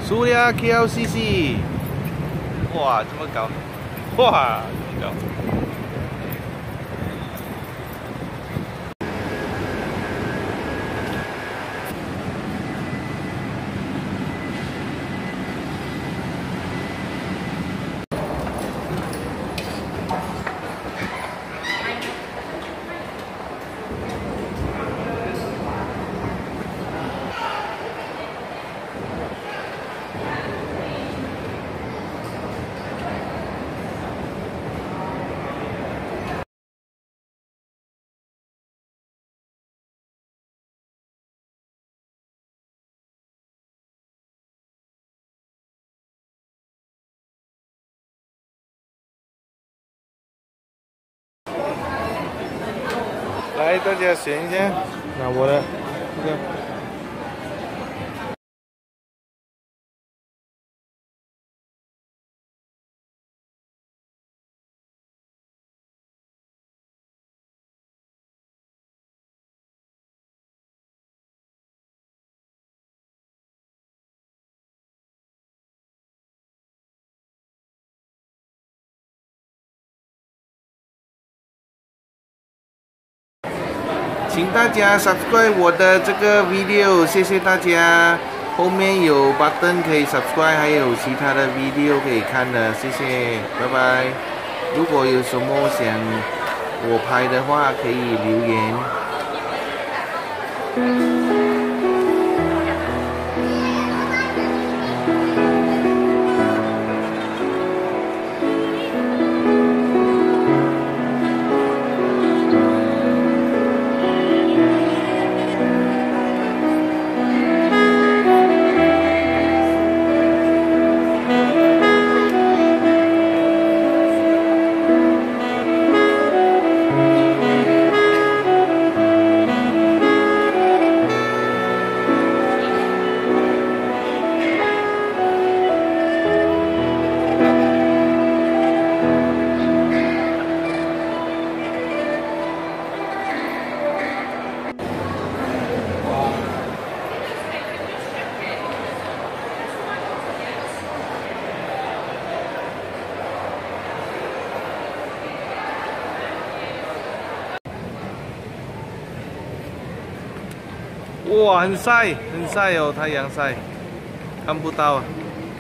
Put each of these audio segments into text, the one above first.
输了 KLCC， 哇，这么高，哇，这么高。来，大家选一下，拿我的这个。请大家 subscribe 我的这个 video， 谢谢大家。后面有 button 可以 subscribe， 还有其他的 video 可以看的，谢谢，拜拜。如果有什么想我拍的话，可以留言。哇，很晒，很晒哦，太阳晒，看不到啊。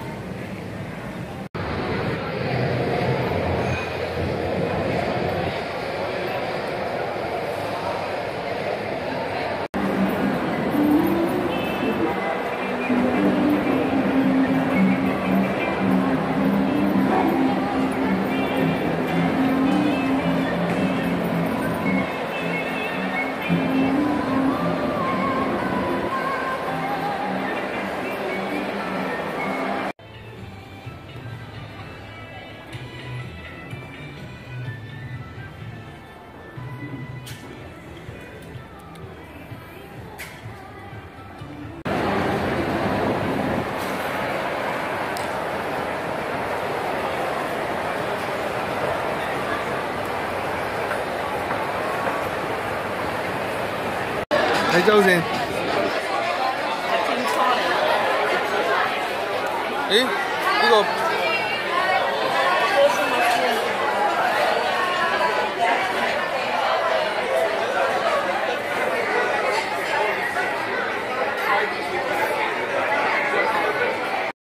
拍照先。诶，呢個。